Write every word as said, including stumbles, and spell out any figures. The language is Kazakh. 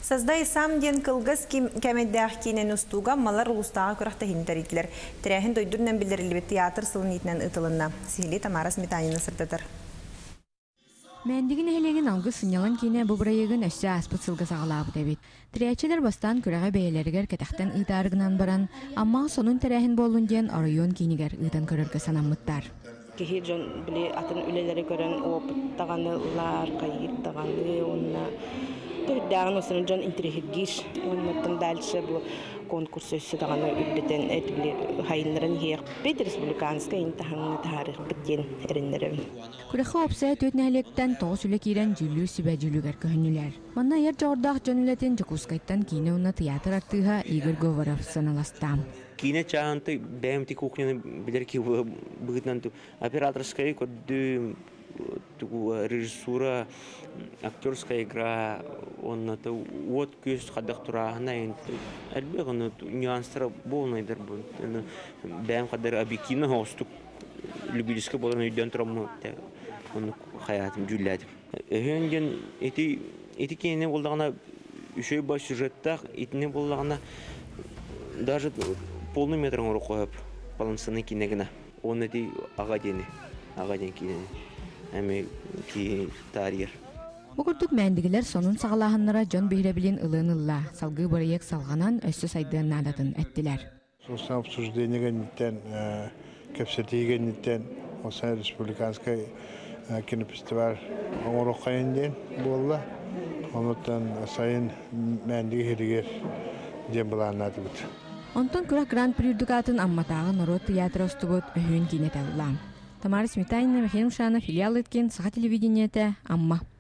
Саздай сам ден кылгас кемеддәх кинен устуга малар улустага көрәхтә хинтеритләр. Тирәһен дойдурнан билдерелеп театр сылын итнән ытылынна. Сихли Тамара Сметанина сыртатыр. Мәндигин әһелеген алгы сынялан кине бу бирәйгән әшә аспыт сылгы сагалабы дәбит. Тирәчеләр бастан көрәгә бәяләргә кәтәхтән итарыгынан баран, амма сонун тирәһен болун дигән арыйон кинигәр ытан көрәргә санаммыттар. Кихи жон биле атын үлеләре көрән опыт таганылар, кайыр таганы онна Даган усын жон интерхигиш, оннан дальше бу конкурс өсө даганы үбдетен этилер хайыннарын хек бит республиканская интаханны тарих битен эреннерем. Күрәхә опса төтнәлектән тоғыз үле кирән жүлү сүбә жүлүгәр көһөнүләр. Манна яр жордак жөнләтен Жукускайттан кине уна театр артыга Игорь Говоров саналастам. Кине чаанты бәмти кухняны билер ки быгытнан операторская көдү режиссура, актерская игра, он это вот кюс ходах турахна, альбег он нюансера полный дербун, бэм ходер объективно хостук любительское было на идён травму, он хаятым джулят. Хенден эти эти кине болдагана еще и ба сюжеттах, эти не болдагана даже полный метр он рукой балансаны кинегна, он эти агадины, агадин кине. Әме ки тарир. Бугурдук мәндигилер сонун сагалаһыннара жон бейребилин ылынылла, салгы барыек салганан өссө сайдыын надатын әттилер. Сосын обсуждениегенниттен, кепсетигенниттен, осы республиканскай кинофестиваль оңороккайынден болла. Онуттан сайын мәндиги херигер дем булан надыбыт. Онтон күрәк гран-при үрдүкатын амматагы народ театры остубут өһүн кинетеллам. Тамара Сметанина, Михаил Шанов, филиал эткен, Саха телевидениете, Амма.